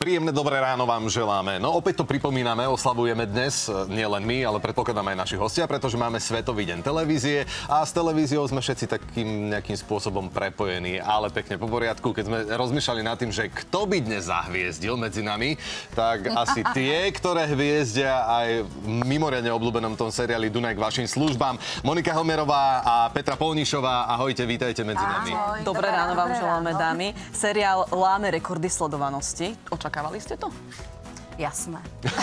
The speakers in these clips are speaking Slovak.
Príjemné dobré ráno vám želáme. No opäť to pripomíname, oslavujeme dnes, nielen my, ale predpokladám aj naši hostia, pretože máme Svetový deň televízie a s televíziou sme všetci takým nejakým spôsobom prepojení, ale pekne po poriadku. Keď sme rozmýšľali nad tým, že kto by dnes zahviezdil medzi nami, tak asi tie, ktoré hviezdia aj v mimoriadne obľúbenom tom seriáli Dunaj k vašim službám. Monika Helmerová a Petra Polnišová, ahojte, vítajte medzi nami. Ahoj, dobré ráno vám želáme, dámy. Seriál láme rekordy sledovanosti. Očakávali ste to? Jasné.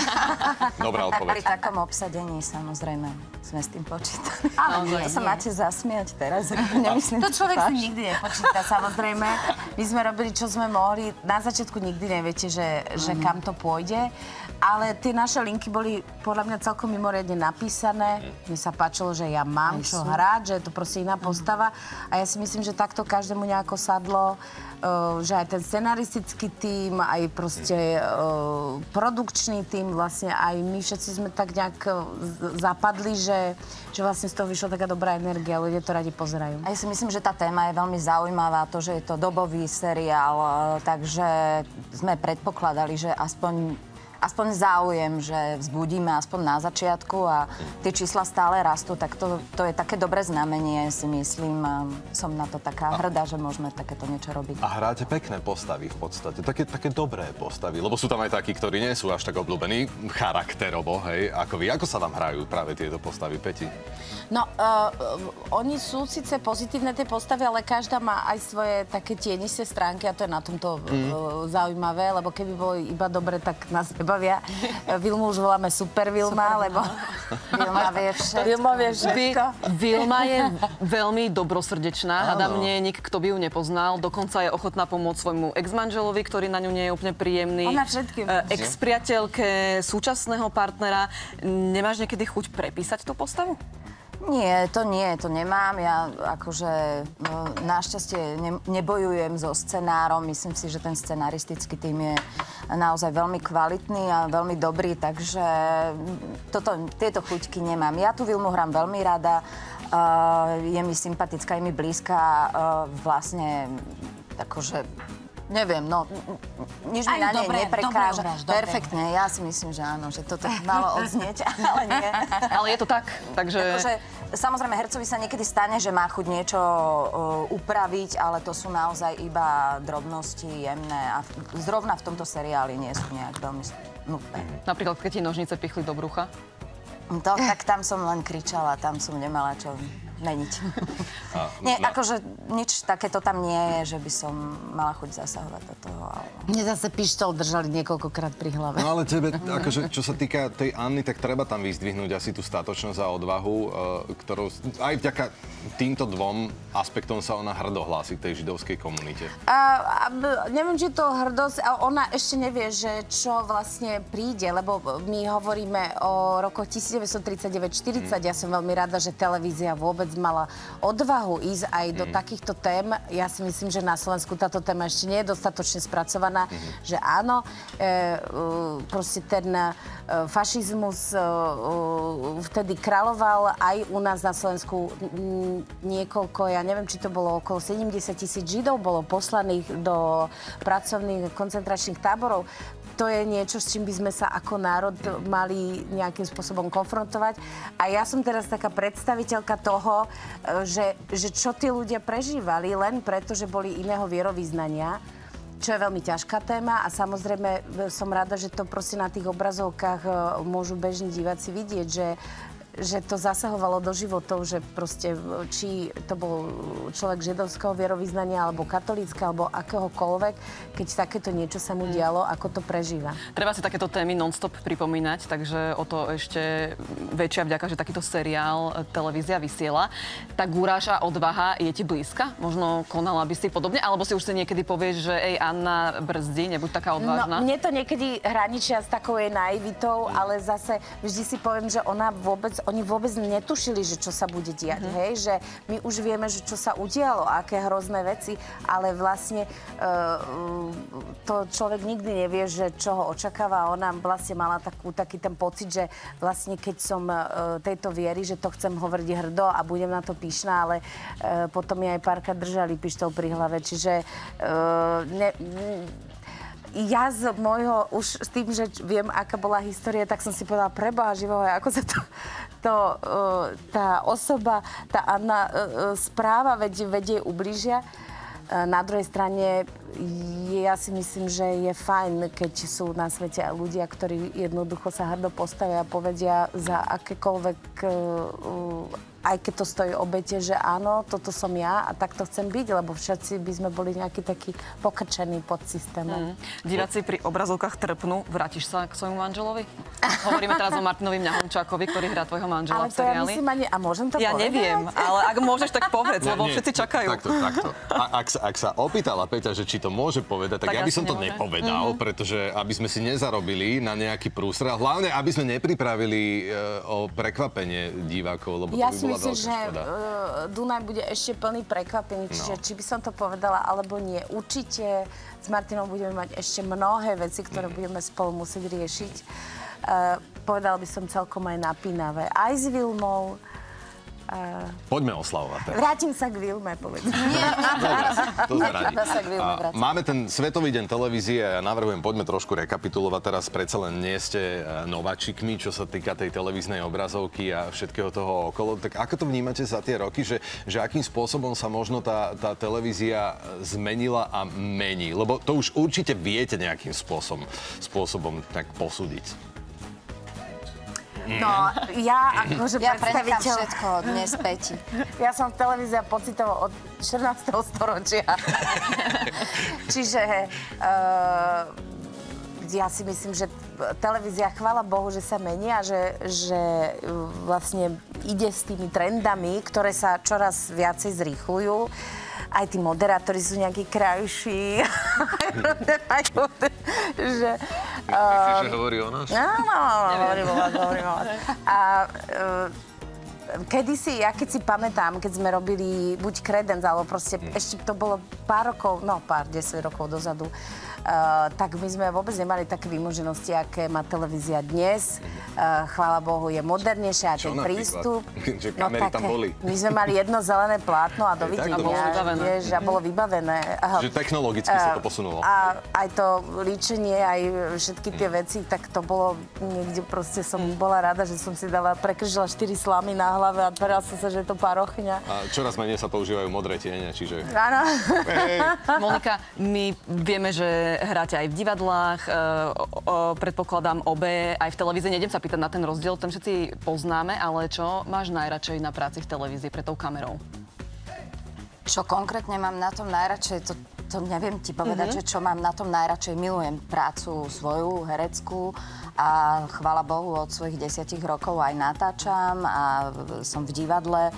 Dobrá odpoveď. Pri takom obsadení samozrejme sme s tým počítali. Ale nie, sa máte zasmiať teraz. Nemyslím, to človek si nikdy nepočíta, samozrejme. My sme robili, čo sme mohli. Na začiatku nikdy neviete, že kam to pôjde. Ale tie naše linky boli podľa mňa celkom mimoriadne napísané. Mne sa páčilo, že ja mám čo hrať, že je to proste iná postava. A ja si myslím, že takto každému nejako sadlo, že aj ten scenaristický tím, aj proste produkčný tím, vlastne aj my všetci sme tak nejak zapadli, že vlastne z toho vyšla taká dobrá energia, ľudia to radi pozerajú. A ja si myslím, že tá téma je veľmi zaujímavá, to, že je to dobový seriál, takže sme predpokladali, že aspoň záujem, že vzbudíme aspoň na začiatku a tie čísla stále rastú, tak to je také dobré znamenie, si myslím. Som na to taká hrdá, že môžeme takéto niečo robiť. A hráte pekné postavy v podstate, také dobré postavy, lebo sú tam aj takí, ktorí nie sú až tak obľúbení charakterovo, hej, ako vy. Ako sa vám hrajú práve tieto postavy, Peti? No, oni sú síce pozitívne tie postavy, ale každá má aj svoje také tienisté stránky a to je na tomto zaujímavé, lebo keby boli iba dobre, tak nás nebavia. Vilmu už voláme Super Vilma, lebo Vilma vie všetko. Vilma vie všetko. Vilma je veľmi dobrosrdečná. Hádam, nie je nik, kto by ju nepoznal. Dokonca je ochotná pomôcť svojmu ex-manželovi, ktorý na ňu nie je úplne príjemný. Ona všetkým. Ex-priateľke, súčasného partnera. Nemáš niekedy chuť prepísať tú postavu? Nie, to nemám. Ja akože našťastie nebojujem so scenárom. Myslím si, že ten scenaristický tím je naozaj veľmi kvalitný a veľmi dobrý, takže tieto chuťky nemám. Ja tú Vilmu hrám veľmi rada. Je mi sympatická, je mi blízka. Vlastne akože neviem, no, nič mi na nej neprekáža. Perfektne, ja si myslím, že áno, že toto malo odznieť, ale nie. Ale je to tak, takže... Akože, samozrejme, hercovi sa niekedy stane, že má chuť niečo upraviť, ale to sú naozaj iba drobnosti, jemné a zrovna v tomto seriáli nie sú nejak veľmi nutné. Napríklad, keď ti nožnice pichli do brucha? Tak tam som len kričala, tam som nemala čo meniť. Nie, akože nič takéto tam nie je, že by som mala chuť zasahovať do toho. Mne zase pištol držali niekoľkokrát pri hlave. No ale tebe, akože, čo sa týka tej Anny, tak treba tam vyzdvihnúť asi tú statočnosť a odvahu, ktorou aj vďaka týmto dvom aspektom sa ona hrdo hlási k tej židovskej komunite. Neviem, či to hrdosť, ale ona ešte nevie, že čo vlastne príde, lebo my hovoríme o rokoch 1939-40. Ja som veľmi rada, že televízia vôbec mala odvahu ísť aj do takýchto tém. Ja si myslím, že na Slovensku táto téma ešte nie je dostatočne spracovaná, že áno, proste ten fašizmus vtedy kráľoval aj u nás na Slovensku niekoľko, ja neviem, či to bolo okolo 70,000 Židov bolo poslaných do pracovných koncentračných táborov. To je niečo, s čím by sme sa ako národ mali nejakým spôsobom konfrontovať. A ja som teraz taká predstaviteľka toho, že čo tí ľudia prežívali len preto, že boli iného vierovyznania, čo je veľmi ťažká téma a samozrejme som rada, že to proste na tých obrazovkách môžu bežní diváci vidieť, že to zasahovalo do životov, že proste či to bol človek židovského vierovyznania, alebo katolíckeho, alebo akéhokoľvek, keď takéto niečo sa mu dialo, ako to prežíva. Treba si takéto témy non-stop pripomínať, takže o to ešte väčšia vďaka, že takýto seriál televízia vysiela. Tá gúráž a odvaha je ti blízka? Možno konala by si podobne? Alebo si už si niekedy povieš, že Anna, brzdi, nebuď taká odvážna? No, mne to niekedy hraničia s takou jej naivitou, ale zase vždy si poviem, že oni vôbec netušili, že čo sa bude diať, hej? Že my už vieme, že čo sa udialo, aké hrozné veci, ale vlastne to človek nikdy nevie, že čo ho očakáva. Ona vlastne mala taký ten pocit, že vlastne keď som tejto viery, že to chcem hovoriť hrdo a budem na to pyšná, ale potom mi aj párkrát držali pištol pri hlave, čiže ja z môjho, už s tým, že viem, aká bola história, tak som si povedala, preboha živého, ako sa tá osoba, tá Anna správa, veď jej ublížia. Na druhej strane, ja si myslím, že je fajn, keď sú na svete ľudia, ktorí jednoducho sa hrdo postavia a povedia za akékoľvek, aj keď to stojí obete, že áno, toto som ja a takto chcem byť, lebo všetci by sme boli nejaký taký pokrčený pod systémom. Diváci pri obrazovkách trpnú. Vrátiš sa k svojmu manželovi? Hovoríme teraz o Martinovi Mňahončákovi, ktorý hrá tvojho manžela v seriáli. Ale to ja myslím ani... A môžem to ja povedať? neviem, ale ak môžeš, tak povedz, lebo všetci čakajú. Takto. Ak sa opýtala Peťa, že či to môže povedať, tak ja by som to nepovedal, pretože aby sme si nezarobili na nejaký prústrel. Hlavne, aby sme nepripravili o prekvapenie divákov, lebo to by bola veľká škoda. Ja si myslím, že Dunaj bude ešte plný prekvapení, čiže či by som to povedala, alebo nie. Určite s Martinom budeme mať ešte mnohé veci, ktoré budeme spolu musieť riešiť. Povedala by som celkom aj napínavé. Aj s Vilmou. Poďme oslavovať teraz. Vrátim sa k Vilme, povedzme. To sme radi. Máme ten Svetový deň televízie a ja navrhujem, poďme trošku rekapitulovať teraz. Predsa len nie ste nováčikmi, čo sa týka tej televíznej obrazovky a všetkého toho okolo. Tak ako to vnímate za tie roky, že akým spôsobom sa možno tá televízia zmenila a mení? Lebo to už určite viete nejakým spôsobom tak posúdiť. No, ja akože predstaviteľ... všetko dnes Peti. Ja som televízia pocitovo od 14. storočia. Čiže ja si myslím, že televízia, chvála Bohu, že sa mení a že vlastne ide s tými trendami, ktoré sa čoraz viacej zrýchľujú. Aj tí moderátori sú nejakí krajší. Že... Myslíš, že hovorí o nás? Áno, hovorím o vás. A kedysi, ja keď si pamätám, keď sme robili buď Credence, alebo proste ešte to bolo pár 10 rokov dozadu, tak my sme vôbec nemali také vymoženosti, aké má televízia dnes. Chvála Bohu, je modernejšia a ten prístup. Že kamery tam boli. My sme mali jedno zelené plátno a dovidenia. A bolo vybavené. Že technologicky sa to posunulo. A aj to líčenie, aj všetky tie veci, tak to bolo niekde proste som bola rada, že som si prekržila 4 slamy na hlave a tverila som sa, že je to parochňa. A čoraz menej sa používajú modré tiene, čiže... Áno. Monika, my vieme, že hráte aj v divadlách, predpokladám obe, aj v televízii. Nejdem sa pýtať na ten rozdiel, ten všetci poznáme, ale čo máš najradšej na práci v televízii pred tou kamerou? Čo konkrétne mám na tom najradšej, to neviem ti povedať, že čo mám na tom najradšej. Milujem prácu svoju, hereckú a chvála Bohu, od svojich 10 rokov aj natáčam a som v divadle.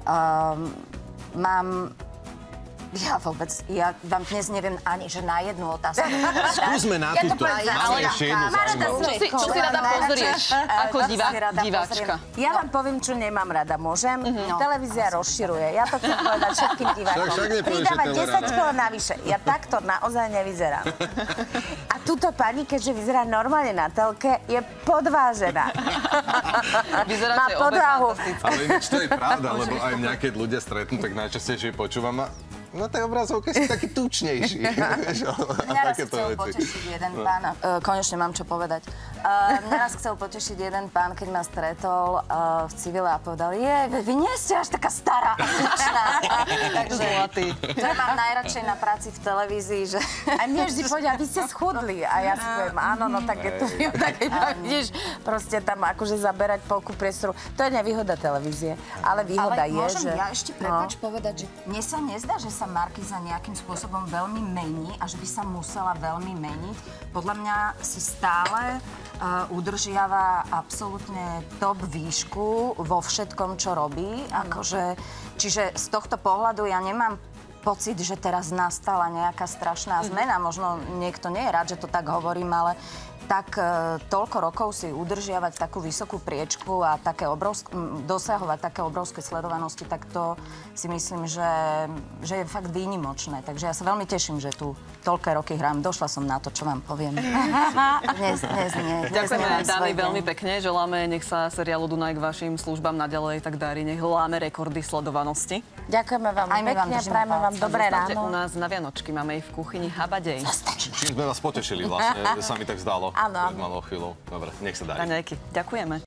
Ja vám dnes neviem ani, že na jednu otázku. Skúsme na túto. Máme ešte jednu zaujímavú. Čo si rada pozrieš ako diváčka? Ja vám poviem, čo nemám rada. Môžem? Televízia rozširuje. Ja to chcem povedať všetkým divákom. Pridávať 10 kg navyše. Ja takto naozaj nevyzerám. A túto pani, keďže vyzerá normálne na telke, je podvážená. Vyzeráte má podváhu. Ale ináč to je pravda, lebo aj mňa, keď ľudia stretnú, tak najčastejšie počúvam a na tej obrazovke si taký tučnejší. Mňa raz chcel potešiť jeden pán, konečne mám čo povedať. Mňa raz chcel potešiť jeden pán, keď ma stretol v civile a povedal, vy nie ste až taká stará a tučná. Takže to mám najradšej na práci v televízii, že... A mne vždy povedia, vy ste schudli. A ja si poviem, áno, no tak je to výhoda, keď ma vidíš proste tam akože zaberať polku priestoru. To je nevýhoda televízie, ale výhoda je, že... Ale môžem ja ešte povedať, že mne sa nezdá, že sa Markíza nejakým spôsobom veľmi mení a že by sa musela veľmi meniť. Podľa mňa si stále udržiava absolútne top výšku vo všetkom, čo robí. Čiže z tohto pohľadu ja nemám pocit, že teraz nastala nejaká strašná zmena. Možno niekto nie je rád, že to tak hovorím, ale tak toľko rokov si udržiavať takú vysokú priečku a dosahovať také obrovské sledovanosti, tak to si myslím, že je fakt výnimočné. Takže ja sa veľmi teším, že tu toľké roky hrám. Došla som na to, čo vám poviem. Dnes nie. Ďakujeme, dámy, veľmi pekne. Želáme, nech sa seriálu Dunaj k vašim službám naďalej tak darí. Nech láme rekordy sledovanosti. Ďakujeme vám Aj my vám pekne, držíme prajeme vám palce. dobré Zostanete u ráno. nás na Vianočky, máme ich v kuchyni habadej. Čím sme vás potešili vlastne, sa mi tak zdalo. Áno, áno. Pred malou chvíľou. Dobre, nech sa darí. Raňajky, ďakujeme.